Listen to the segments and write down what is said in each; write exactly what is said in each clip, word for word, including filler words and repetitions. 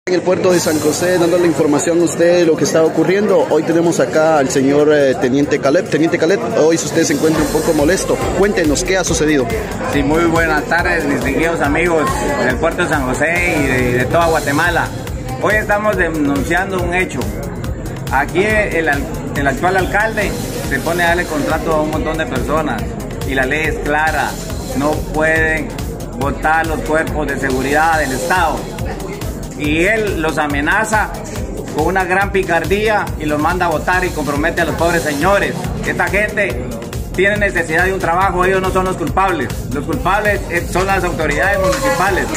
En el puerto de San José, dando la información a usted de lo que está ocurriendo. Hoy tenemos acá al señor eh, Teniente Caleb. Teniente Caleb, hoy usted se encuentra un poco molesto. Cuéntenos, ¿qué ha sucedido? Sí, muy buenas tardes, mis distinguidos amigos del puerto de San José y de, de toda Guatemala. Hoy estamos denunciando un hecho. Aquí el, el actual alcalde se pone a darle contrato a un montón de personas y la ley es clara. No pueden votar los cuerpos de seguridad del Estado. Y él los amenaza con una gran picardía y los manda a votar y compromete a los pobres señores. Esta gente tiene necesidad de un trabajo, ellos no son los culpables. Los culpables son las autoridades municipales.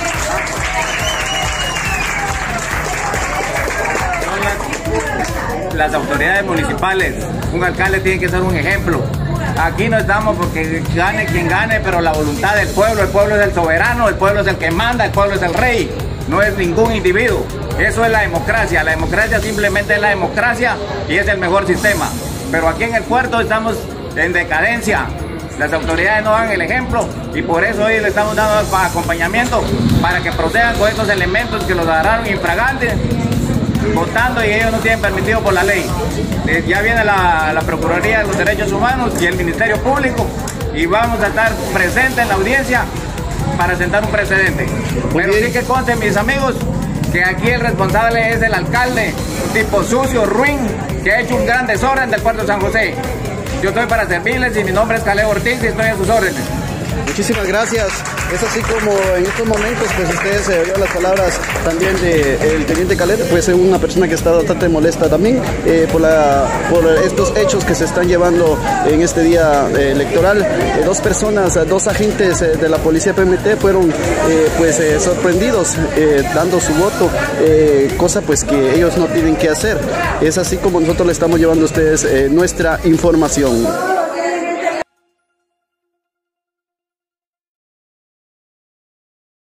Son las, las autoridades municipales. Un alcalde tiene que ser un ejemplo. Aquí no estamos porque gane quien gane, pero la voluntad del pueblo, el pueblo es el soberano, el pueblo es el que manda, el pueblo es el rey. No es ningún individuo. Eso es la democracia. La democracia simplemente es la democracia y es el mejor sistema. Pero aquí en el puerto estamos en decadencia. Las autoridades no dan el ejemplo y por eso hoy le estamos dando acompañamiento para que procedan con estos elementos que los agarraron infragantes, votando y ellos no tienen permitido por la ley. Ya viene la, la Procuraduría de los Derechos Humanos y el Ministerio Público y vamos a estar presentes en la audiencia para sentar un precedente. Pero sí que conste, mis amigos, que aquí el responsable es el alcalde, un tipo sucio, ruin, que ha hecho un gran desorden del puerto de San José. Yo estoy para servirles y mi nombre es Caleb Ortiz y estoy a sus órdenes. Muchísimas gracias. Es así como en estos momentos, pues ustedes se oyeron las palabras también del Teniente Caleb, pues es una persona que está bastante molesta también eh, por, la, por estos hechos que se están llevando en este día eh, electoral. Eh, dos personas, dos agentes eh, de la Policía P M T fueron eh, pues eh, sorprendidos eh, dando su voto, eh, cosa pues que ellos no tienen que hacer. Es así como nosotros le estamos llevando a ustedes eh, nuestra información.